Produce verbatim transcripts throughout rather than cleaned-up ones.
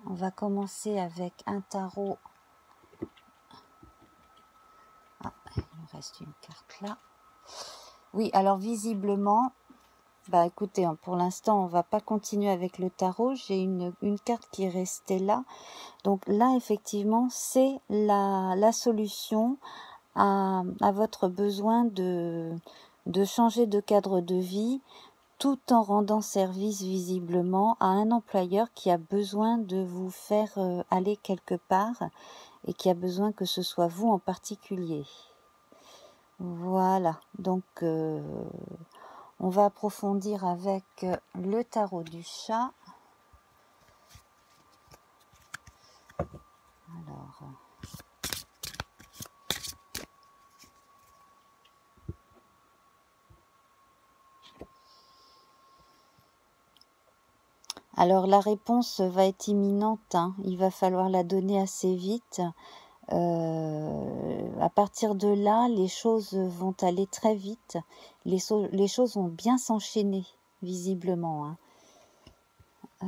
On va commencer avec un tarot. Ah, il me reste une carte là. Oui, alors visiblement, bah écoutez, pour l'instant, on va pas continuer avec le tarot. J'ai une, une carte qui est restée là. Donc là, effectivement, c'est la, la solution à, à votre besoin de, de changer de cadre de vie, tout en rendant service visiblement à un employeur qui a besoin de vous faire euh, aller quelque part et qui a besoin que ce soit vous en particulier. Voilà, donc euh, on va approfondir avec le tarot du chat. Alors, alors la réponse va être imminente, hein. Il va falloir la donner assez vite. Euh, à partir de là, les choses vont aller très vite. Les, so les choses vont bien s'enchaîner, visiblement. Hein. Euh...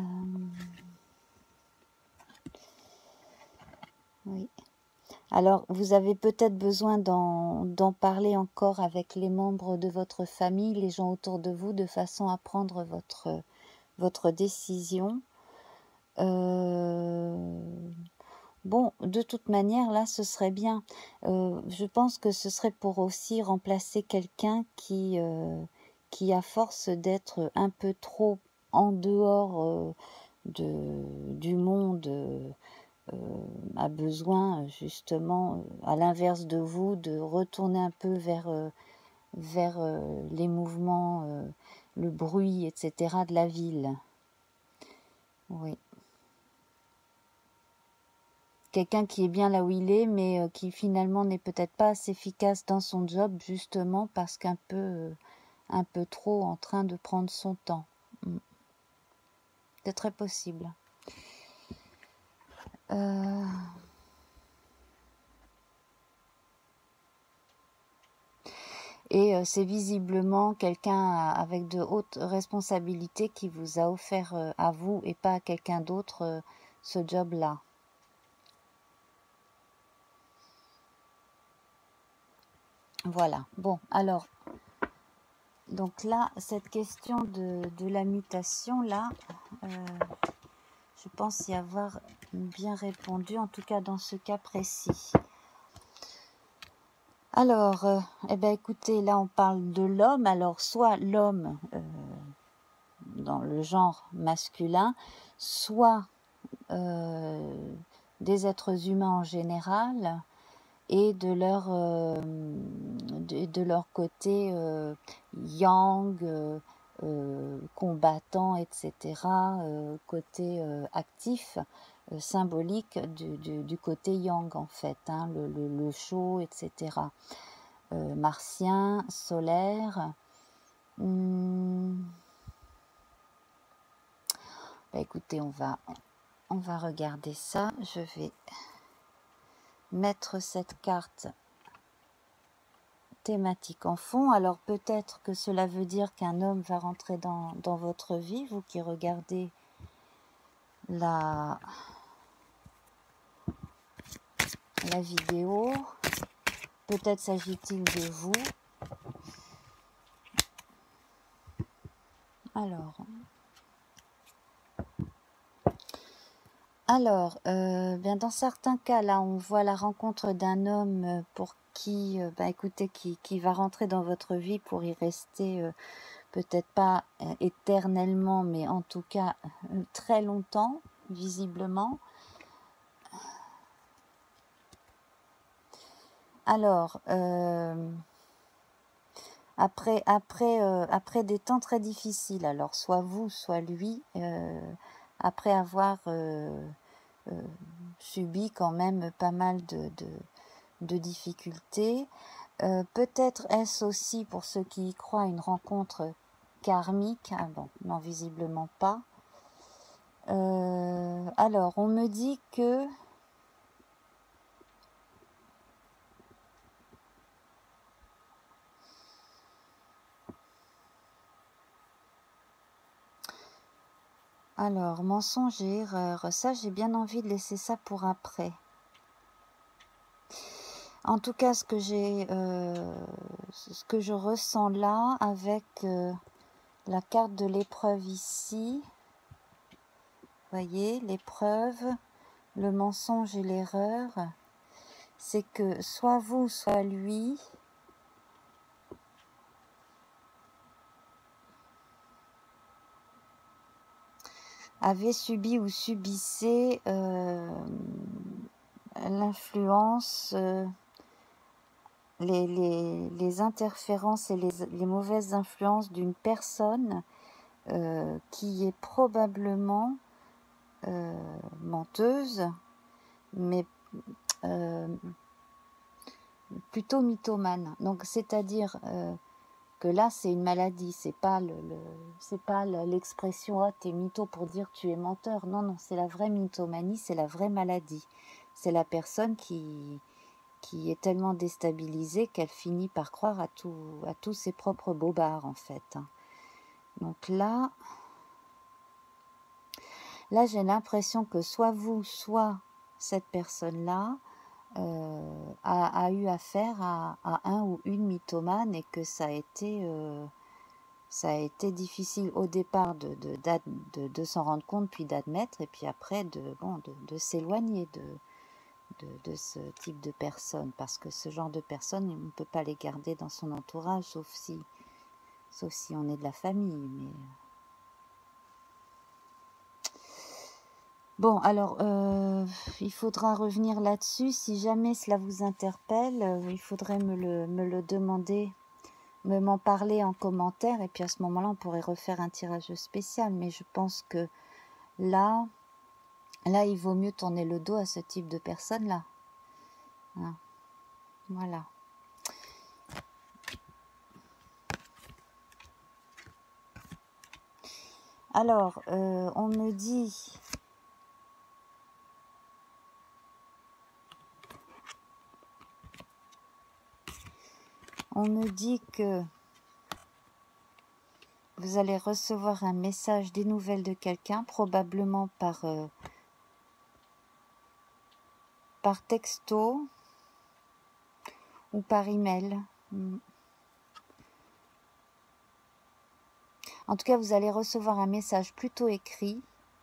Oui. Alors, vous avez peut-être besoin d'en parler encore avec les membres de votre famille, les gens autour de vous, de façon à prendre votre, votre décision. Euh... Bon, de toute manière, là, ce serait bien. Euh, je pense que ce serait pour aussi remplacer quelqu'un qui, euh, qui, à force d'être un peu trop en dehors euh, de, du monde, euh, a besoin, justement, à l'inverse de vous, de retourner un peu vers, euh, vers euh, les mouvements, euh, le bruit, et cetera de la ville. Oui. Quelqu'un qui est bien là où il est, mais euh, qui finalement n'est peut-être pas assez efficace dans son job, justement parce qu'un peu, euh, un peu trop en train de prendre son temps. Mm. C'est très possible. Euh... Et euh, c'est visiblement quelqu'un avec de hautes responsabilités qui vous a offert euh, à vous et pas à quelqu'un d'autre euh, ce job-là. Voilà. Bon, alors, donc là, cette question de, de la mutation, là, euh, je pense y avoir bien répondu, en tout cas dans ce cas précis. Alors, euh, eh ben, écoutez, là, on parle de l'homme. Alors, soit l'homme euh, dans le genre masculin, soit euh, des êtres humains en général, et de leur, euh, de, de leur côté euh, yang, euh, euh, combattant, et cetera, euh, côté euh, actif, euh, symbolique du, du, du côté yang en fait, hein, le, le, le chaud, et cetera. Euh, martien, solaire. Hum, bah écoutez, on va, on va regarder ça. Je vais mettre cette carte thématique en fond. Alors peut-être que cela veut dire qu'un homme va rentrer dans, dans votre vie, vous qui regardez la, la vidéo. Peut-être s'agit-il de vous. Alors, alors euh, bien dans certains cas, là, on voit la rencontre d'un homme pour qui, euh, bah, écoutez, qui, qui va rentrer dans votre vie pour y rester, euh, peut-être pas euh, éternellement, mais en tout cas euh, très longtemps, visiblement. Alors, euh, après, après, euh, après des temps très difficiles, alors soit vous, soit lui, euh, après avoir euh, euh, subi quand même pas mal de, de, de difficultés, euh, peut-être est-ce aussi pour ceux qui y croient une rencontre karmique. Ah bon, non, visiblement pas. Euh, alors, on me dit que Alors, mensonge et erreur, ça j'ai bien envie de laisser ça pour après. En tout cas, ce que j'ai, euh, ce que je ressens là avec euh, la carte de l'épreuve ici, voyez, l'épreuve, le mensonge et l'erreur, c'est que soit vous, soit lui, avez subi ou subissez euh, l'influence, euh, les, les, les interférences et les, les mauvaises influences d'une personne euh, qui est probablement euh, menteuse, mais euh, plutôt mythomane. Donc, c'est-à-dire euh, que là, c'est une maladie. C'est pas le, le c'est pas l'expression ah t'es mytho pour dire tu es menteur. Non, non, c'est la vraie mythomanie, c'est la vraie maladie. C'est la personne qui qui est tellement déstabilisée qu'elle finit par croire à tout à tous ses propres bobards en fait. Donc là, là j'ai l'impression que soit vous, soit cette personne-là Euh, a, a eu affaire à, à un ou une mythomane et que ça a été, euh, ça a été difficile au départ de, de, de, de s'en rendre compte puis d'admettre et puis après de, bon, de, de s'éloigner de, de, de ce type de personnes parce que ce genre de personnes on ne peut pas les garder dans son entourage sauf si, sauf si on est de la famille mais... Bon, alors, euh, il faudra revenir là-dessus. Si jamais cela vous interpelle, euh, il faudrait me le, me le demander, me m'en parler en commentaire. Et puis à ce moment-là, on pourrait refaire un tirage spécial. Mais je pense que là, là, il vaut mieux tourner le dos à ce type de personnes-là. Hein, voilà. Alors, euh, on me dit... On me dit que vous allez recevoir un message, des nouvelles de quelqu'un, probablement par, euh, par texto ou par email. En tout cas, vous allez recevoir un message plutôt écrit.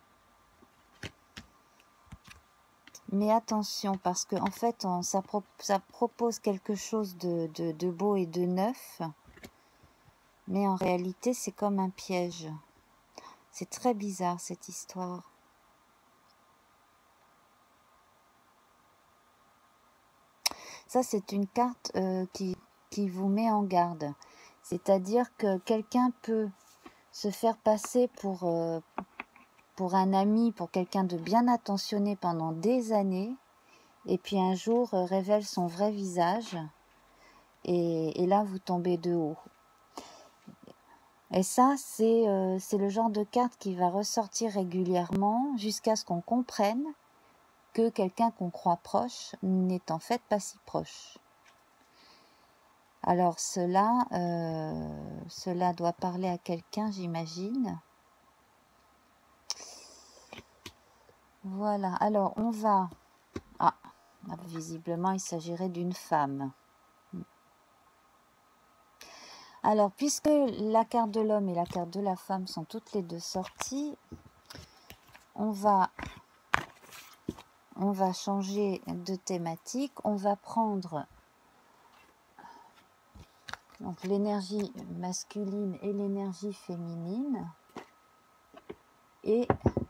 Mais attention, parce qu'en en fait, on, ça, pro, ça propose quelque chose de, de, de beau et de neuf. Mais en réalité, c'est comme un piège. C'est très bizarre, cette histoire. Ça, c'est une carte euh, qui, qui vous met en garde. C'est-à-dire que quelqu'un peut se faire passer pour, euh, pour un ami, pour quelqu'un de bien attentionné pendant des années, et puis un jour euh, révèle son vrai visage, et, et là vous tombez de haut. Et ça, c'est euh, c'est le genre de carte qui va ressortir régulièrement jusqu'à ce qu'on comprenne que quelqu'un qu'on croit proche n'est en fait pas si proche. Alors cela, euh, cela doit parler à quelqu'un, j'imagine. Voilà, alors on va... Ah, visiblement il s'agirait d'une femme. Alors, puisque la carte de l'homme et la carte de la femme sont toutes les deux sorties, on va, on va changer de thématique. On va prendre donc l'énergie masculine et l'énergie féminine. Et,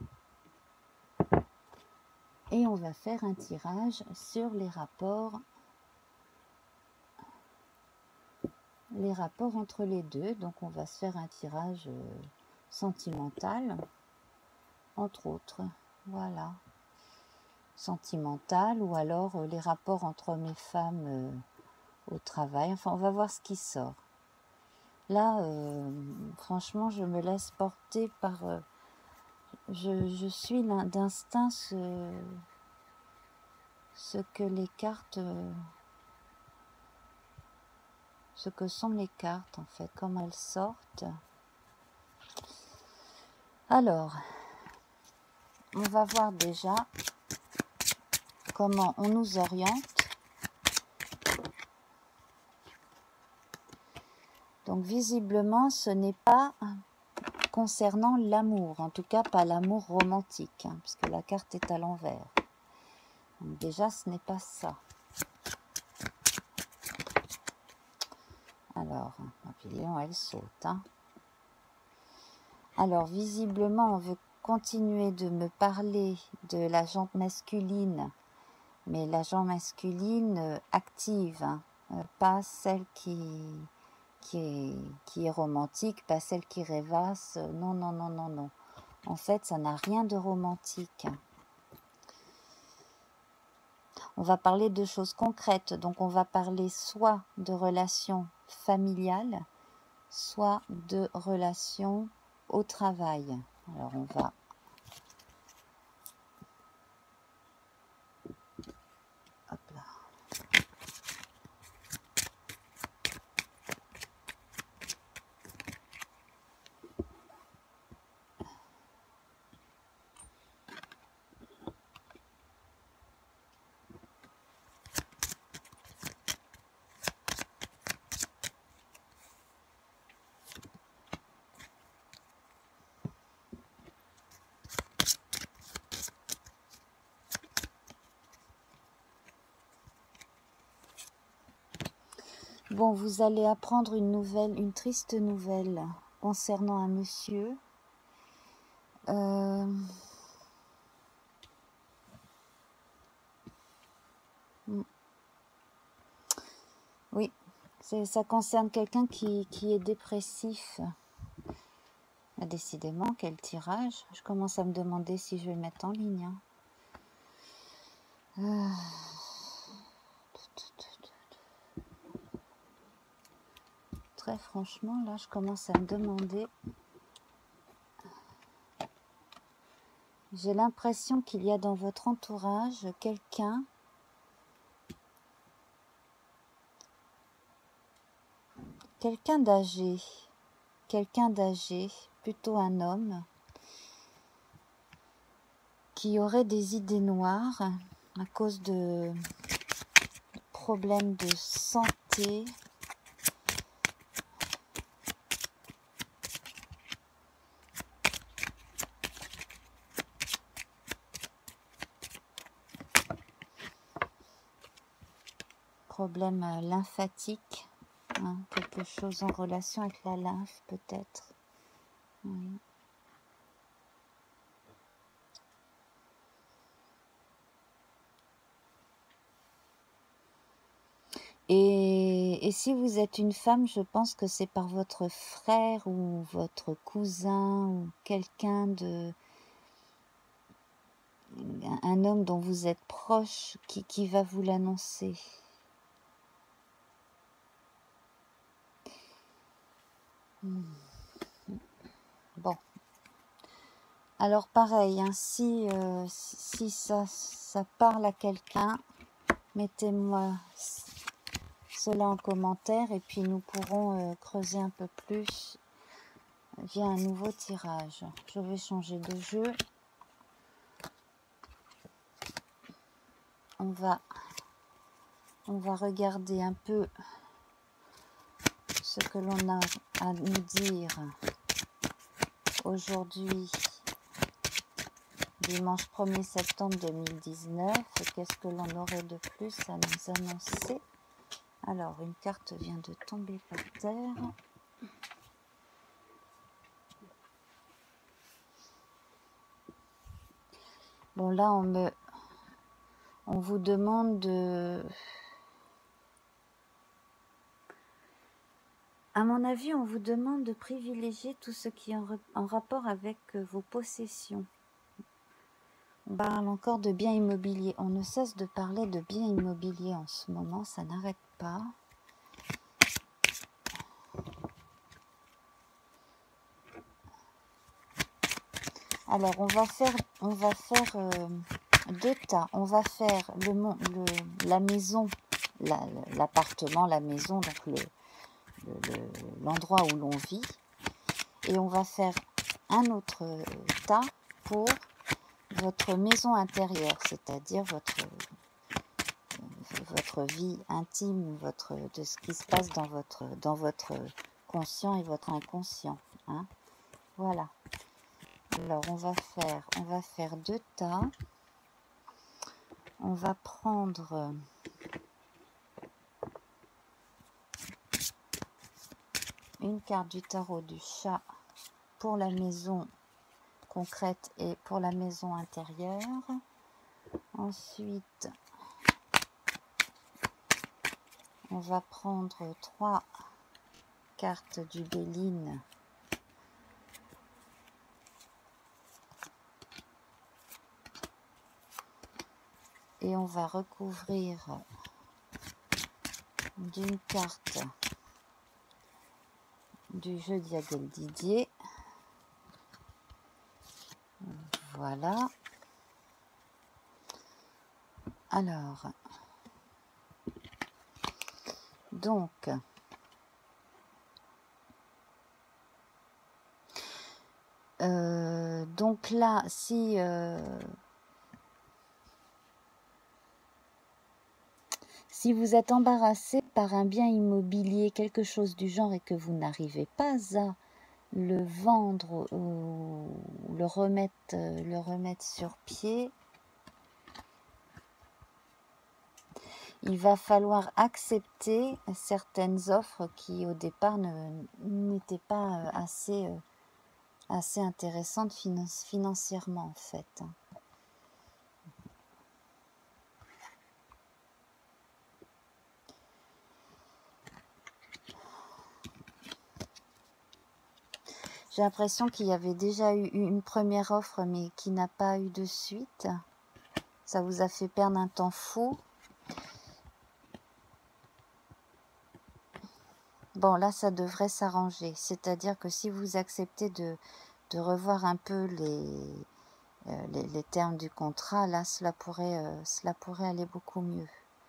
et on va faire un tirage sur les rapports, les rapports entre les deux. Donc, on va se faire un tirage sentimental, entre autres. Voilà. Sentimental ou alors euh, les rapports entre hommes et femmes euh, au travail. Enfin, on va voir ce qui sort. Là, euh, franchement, je me laisse porter par... Euh, je, je suis d'instinct ce, ce que les cartes... Euh, ce que sont les cartes, en fait, comment elles sortent. Alors, on va voir déjà comment on nous oriente. Donc visiblement, ce n'est pas concernant l'amour, en tout cas pas l'amour romantique, hein, puisque la carte est à l'envers. Donc déjà, ce n'est pas ça. Alors, Papillon, elle saute. Hein. Alors, visiblement, on veut continuer de me parler de la jante masculine, mais la jante masculine euh, active, hein, euh, pas celle qui, qui, est, qui est romantique, pas celle qui rêvasse. Euh, non, non, non, non, non. En fait, ça n'a rien de romantique. On va parler de choses concrètes, donc on va parler soit de relations familiales, soit de relations au travail. Alors on va hop là. Bon, vous allez apprendre une nouvelle, une triste nouvelle concernant un monsieur. Euh... Oui, ça concerne quelqu'un qui, qui est dépressif. Ah, décidément, quel tirage. Je commence à me demander si je vais le mettre en ligne. Hein. Euh... Très franchement, là, je commence à me demander. J'ai l'impression qu'il y a dans votre entourage quelqu'un quelqu'un d'âgé, quelqu'un d'âgé, plutôt un homme, qui aurait des idées noires à cause de problèmes de santé. Problème lymphatique, hein, quelque chose en relation avec la lymphe peut-être. Oui. Et, et si vous êtes une femme, je pense que c'est par votre frère ou votre cousin ou quelqu'un de... un homme dont vous êtes proche qui, qui va vous l'annoncer. Bon. Alors pareil, hein, si, euh, si ça, ça parle à quelqu'un, mettez-moi cela en commentaire et puis nous pourrons euh, creuser un peu plus via un nouveau tirage. Je vais changer de jeu. On va, on va regarder un peu ce que l'on a à nous dire aujourd'hui, dimanche premier septembre deux mille dix-neuf. Qu'est-ce que l'on aurait de plus à nous annoncer? Alors, une carte vient de tomber par terre. Bon, là, on me, on vous demande de... À mon avis, on vous demande de privilégier tout ce qui est en, en rapport avec vos possessions. On parle encore de biens immobiliers. On ne cesse de parler de biens immobiliers en ce moment, ça n'arrête pas. Alors, on va faire, on va faire euh, deux tas. On va faire le, le, la maison, l'appartement, la, la maison, donc le... l'endroit où l'on vit, et on va faire un autre tas pour votre maison intérieure, c'est-à-dire votre, votre vie intime, votre, de ce qui se passe dans votre, dans votre conscient et votre inconscient. Hein. Voilà. Alors on va faire, on va faire deux tas. On va prendre une carte du tarot du chat pour la maison concrète et pour la maison intérieure. Ensuite, on va prendre trois cartes du Béline et on va recouvrir d'une carte du jeu Diaguel Didier. Voilà. Alors, donc, euh, donc là, si euh, si vous êtes embarrassé par un bien immobilier, quelque chose du genre, et que vous n'arrivez pas à le vendre ou le remettre, le remettre sur pied, il va falloir accepter certaines offres qui au départ n'étaient pas assez, assez intéressantes financièrement en fait. J'ai l'impression qu'il y avait déjà eu une première offre mais qui n'a pas eu de suite. Ça vous a fait perdre un temps fou. Bon, là, ça devrait s'arranger. C'est-à-dire que si vous acceptez de, de revoir un peu les, euh, les, les termes du contrat, là, cela pourrait, euh, cela pourrait aller beaucoup mieux.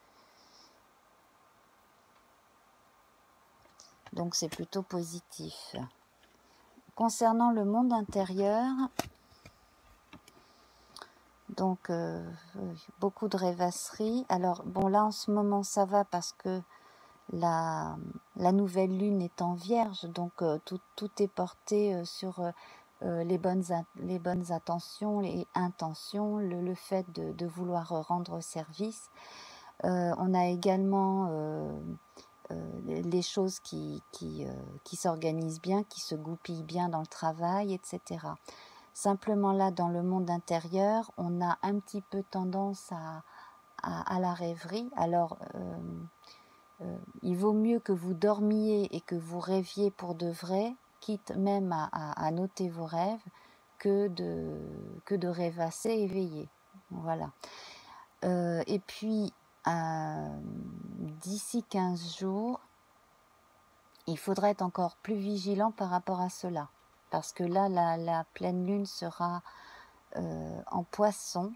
Donc, c'est plutôt positif. Concernant le monde intérieur, donc, euh, beaucoup de rêvasseries. Alors, bon, là, en ce moment, ça va parce que La, la nouvelle lune est en vierge, donc euh, tout, tout est porté euh, sur euh, les, bonnes, les bonnes attentions, les intentions, le, le fait de, de vouloir rendre service. Euh, on a également euh, euh, les choses qui, qui, euh, qui s'organisent bien, qui se goupillent bien dans le travail, et cetera. Simplement là, dans le monde intérieur, on a un petit peu tendance à, à, à la rêverie. Alors, euh, Euh, il vaut mieux que vous dormiez et que vous rêviez pour de vrai, quitte même à, à, à noter vos rêves, que de, que de rêvasser éveillé. Voilà. Euh, et puis, euh, d'ici quinze jours, il faudra être encore plus vigilant par rapport à cela. Parce que là, la, la pleine lune sera euh, en poisson.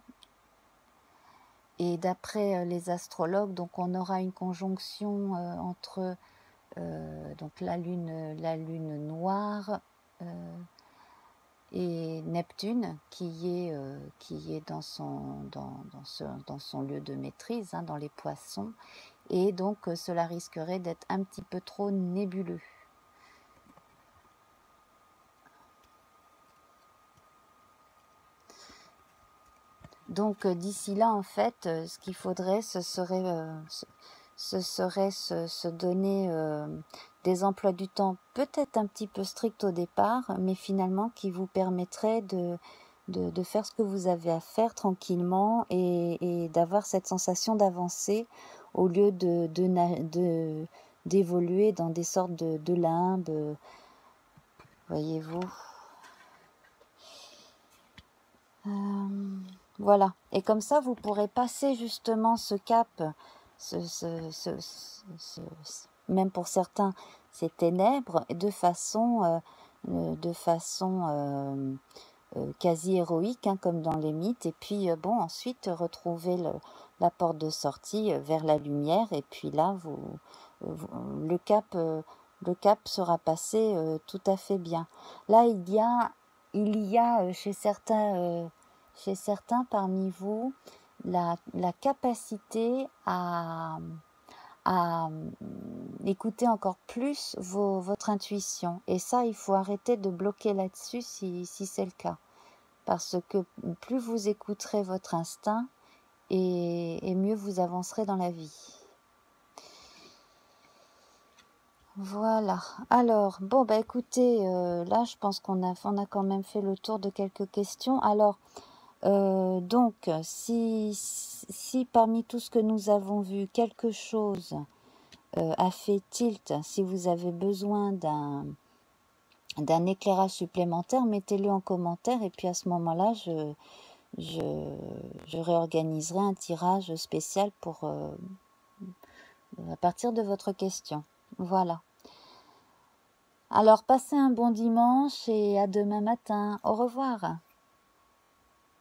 Et d'après les astrologues, donc on aura une conjonction euh, entre euh, donc la lune, la lune noire euh, et Neptune qui est, euh, qui est dans, son, dans, dans, ce, dans son lieu de maîtrise, hein, dans les poissons. Et donc euh, cela risquerait d'être un petit peu trop nébuleux. Donc euh, d'ici là, en fait, euh, ce qu'il faudrait, ce serait, euh, ce, ce serait se, se donner euh, des emplois du temps peut-être un petit peu stricts au départ, mais finalement qui vous permettraient de, de, de faire ce que vous avez à faire tranquillement et, et d'avoir cette sensation d'avancer au lieu de, de, de, d'évoluer dans des sortes de, de limbes, voyez-vous. Euh, voilà. Et comme ça, vous pourrez passer justement ce cap, ce, ce, ce, ce, même pour certains, ces ténèbres, de façon, euh, de façon euh, euh, quasi héroïque, hein, comme dans les mythes. Et puis, euh, bon, ensuite, retrouver le, la porte de sortie vers la lumière. Et puis là, vous, vous le cap, euh, le cap sera passé euh, tout à fait bien. Là, il y a, il y a chez certains... Euh, chez certains parmi vous la, la capacité à, à écouter encore plus vos, votre intuition. Et ça, il faut arrêter de bloquer là-dessus si, si c'est le cas. Parce que plus vous écouterez votre instinct, et, et mieux vous avancerez dans la vie. Voilà. Alors, bon, bah écoutez, euh, là, je pense qu'on a, on a quand même fait le tour de quelques questions. Alors, euh, donc, si, si parmi tout ce que nous avons vu, quelque chose euh, a fait tilt, si vous avez besoin d'un d'un éclairage supplémentaire, mettez-le en commentaire et puis à ce moment-là, je, je, je réorganiserai un tirage spécial pour euh, à partir de votre question. Voilà. Alors, passez un bon dimanche et à demain matin. Au revoir.